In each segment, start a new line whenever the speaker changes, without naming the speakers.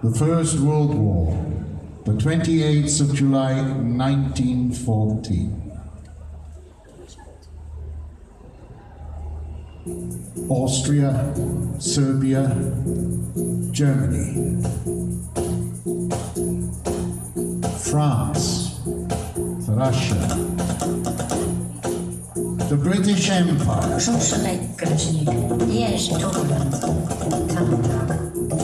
The First World War, the 28th of July 1914. Austria, Serbia, Germany. France, Russia, the British Empire,
说是那个是也是中国人，看不到。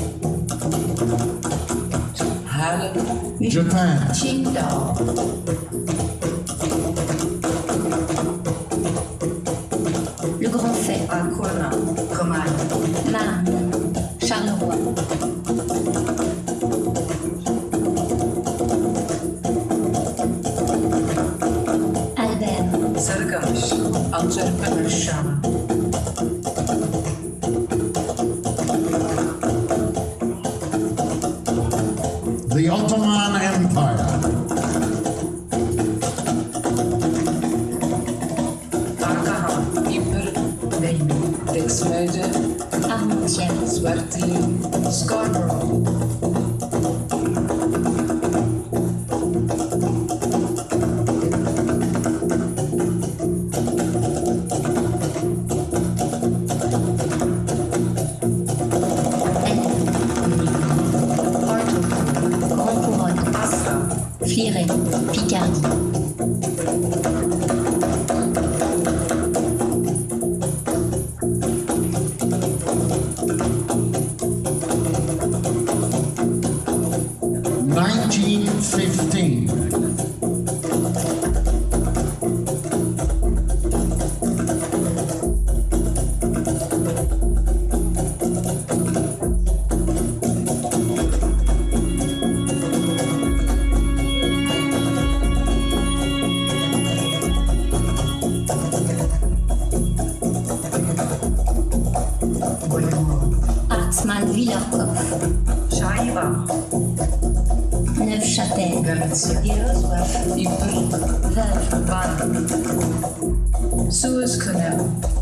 Japan,
青岛，le Grand Fait,
ancora com'è?
Marne, Charleroi, Albert,
Sarıkamış, Alçarıklı Şam,
the Ottoman Empire,
Arkahan, İpir, Beyni, Dexmece,
Armentières,
Svartlium, Scarborough,
Porto, Grand Couronne,
Asra,
Flirey, Picardie,
(1915).
Hartmann-Villers-Copf,
Şaiva,
Neufchâtel,
Galizya,
Iroswaf,
İpir,
Veuve,
Van, Suez Canal,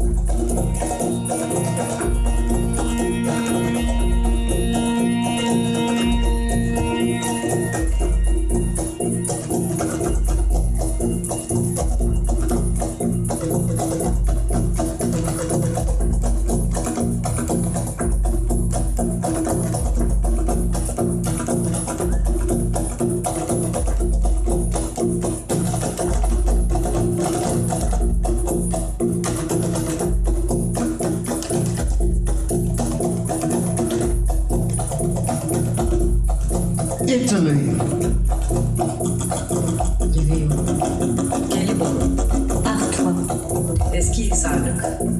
Italy,
Lviv, Gelibolu,
Artois,
Eskihisarlık,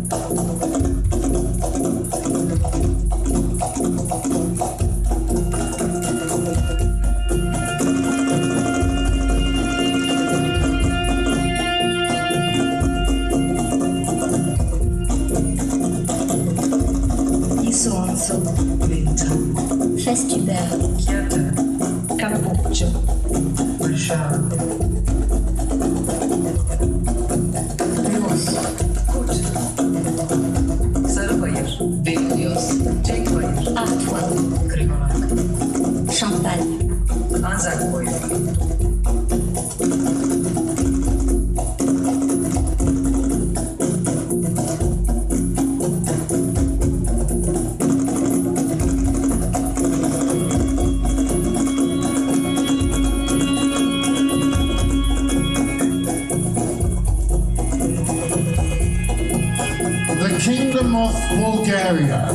Isonzo,
Vinton,
Festubert,
Chiata,
Capoccio,
Warszawa,
Los,
Kut, Sarıbayır, Vilnius, Cenkbayır,
Artois,
Krivonak,
Champagne,
Anzakboyu,
the Kingdom of Bulgaria,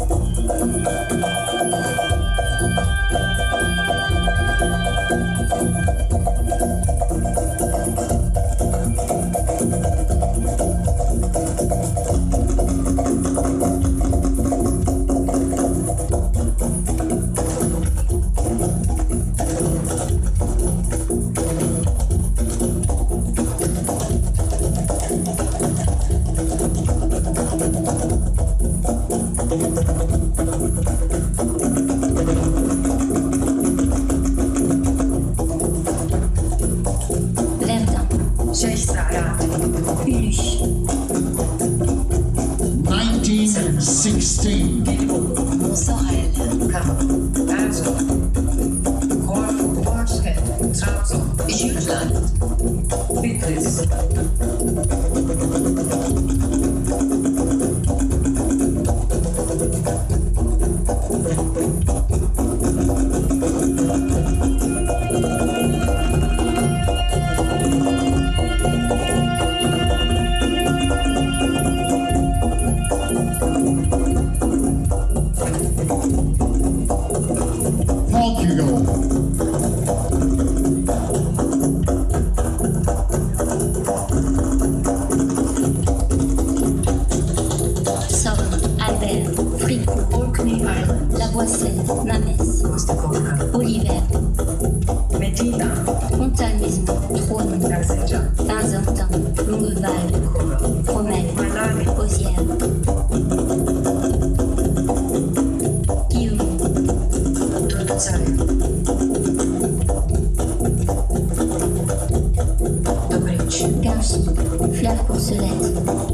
Verdun,
Şehzade,
Uluche,
1916.
Gelibolu,
Montsorel,
Kama, Erzurum,
Oliver,
Medina,
Montalmaison, Trône,
Garzegia,
Vincentin, Longueval,
Coro,
Fromel,
Malari,
Osière, Guillaume,
Turțariu, Dobrici,
Garchi, Fleur Courcelette,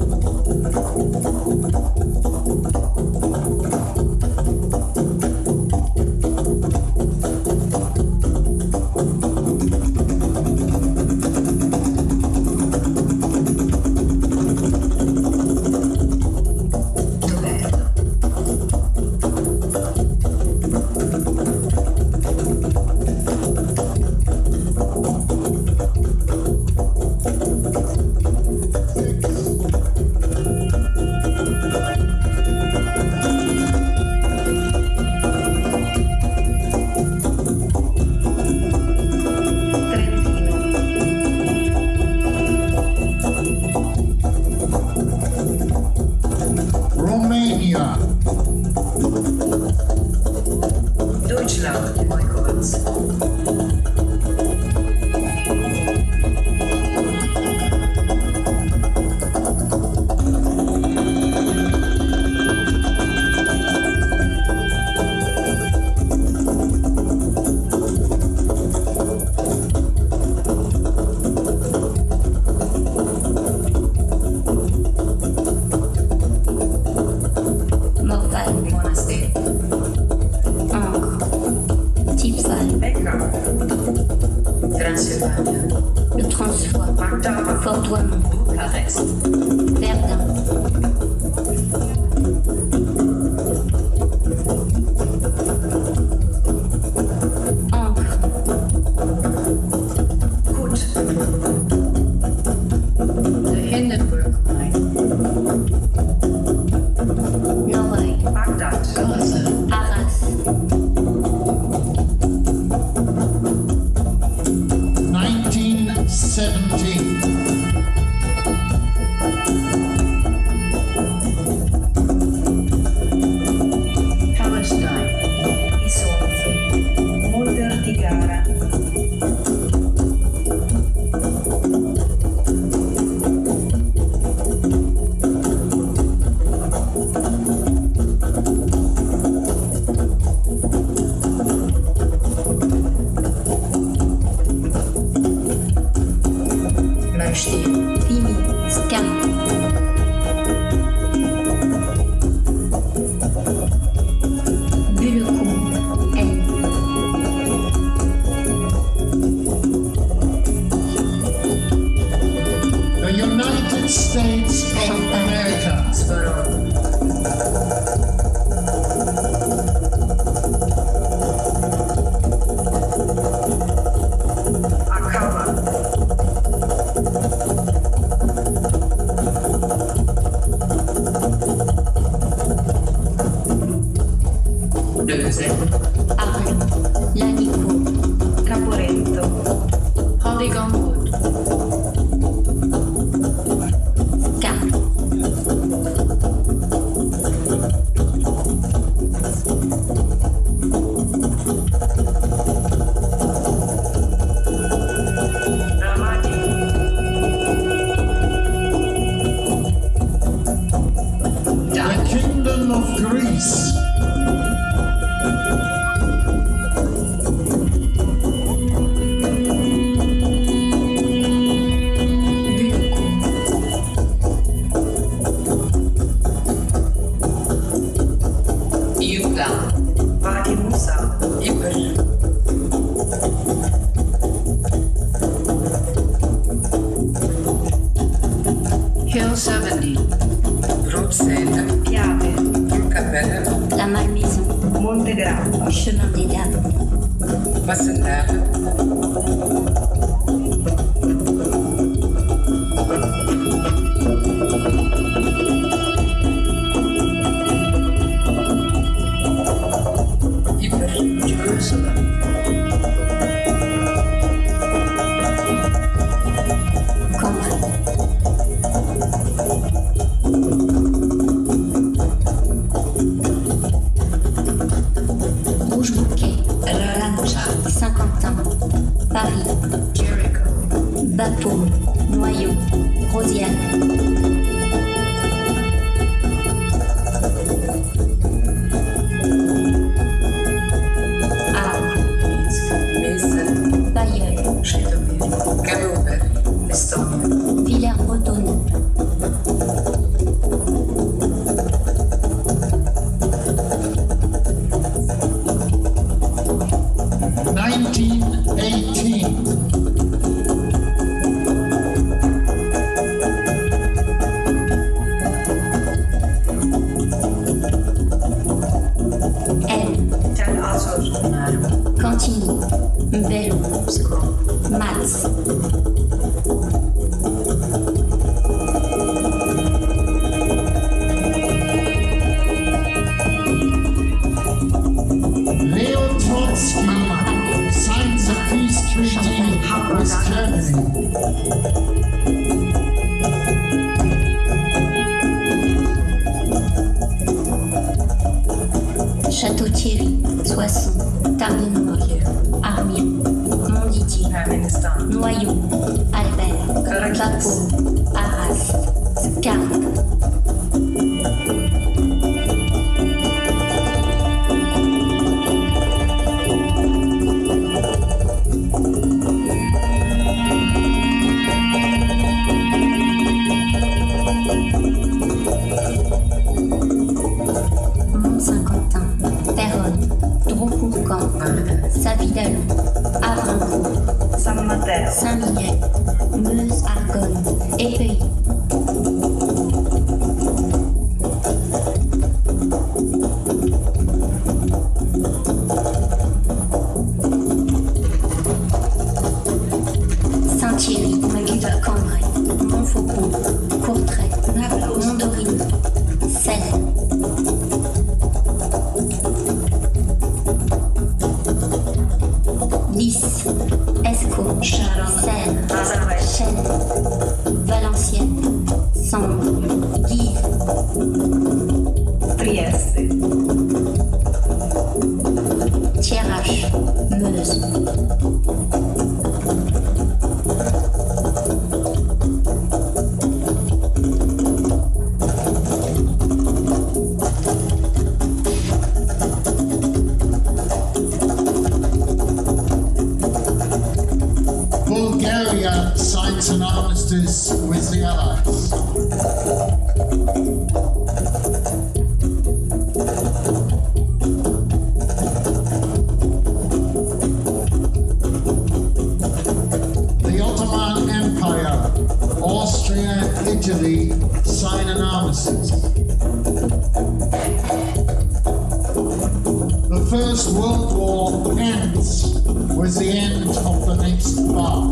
Doverno, Trentino,
Romania,
Deutschland, Neukovac,
Morval,
Monastir,
Ancre, Tipval,
Becca, Transilvania,
Le Transfoy,
Magdala,
Fort-Douaumont,
Bucarest,
Verdun, Ancre,
Kut, the Hindenburg Line,
Noreuil,
Bagdad,
Arras,
1917.
Palestine, Isonzo, Mulder di Gara, Mönchstil,
Vimy, Scar, Bullecourt, N,
The United States of America.
Zvoron, Akava, Döse,
Arles, Lanico,
Caporetto, Polygon Wood,
Scar,
Hill 70,
Bruxelles,
Piave,
Vulcabelle,
La Malmaison,
Montegrappa,
Chemin des Dames,
Wassenaar, Ypres,
Jerusalem,
Cambrai, Rouge-Bouquet,
Lancia,
Saint-Quentin, Paris,
Jericho,
Bapaume, Noyon, Rosiane, Arles,
Meissen,
Bailleul,
Châteaubriand,
Cameaubert,
Estonia,
Villers-Bretonneux,
1918.
L,
Tel Azor,
Cantigny, Bello,
Moscow,
Matz,
Leo Trotsky signs a peace treaty with Germany.
Château-Thierry, Soissons, Tarbes-Nord, Armire, Montdidier,
Afghanistan,
Noyon, Albert, Bapaume, Arras, Scarpe, Mont-Saint-Quentin, Péronne, Droucourt-Camp, Savidalon, Avrincourt,
San Matteo,
Saint-Mihiel, Meuse-Argonne, Épehy. Saint-Thierry, Cambrai, Montfaucon, Courtrai, Mondorino, Celle. Lys, Escaut, Seine,
Mazarès,
Chêne, Valenciennes, Sambre, Guise,
Trieste,
Thiérache, Meuse.
Bulgaria signs an armistice with the Allies. The Ottoman Empire, Austria, Italy sign an armistice. The First World War ends with the end of the next bar.